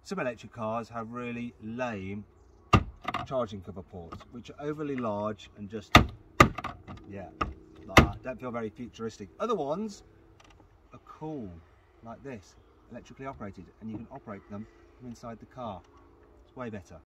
Some electric cars have really lame charging cover ports, which are overly large and just, yeah, like that. Don't feel very futuristic. Other ones are cool, like this, electrically operated, and you can operate them from inside the car. It's way better.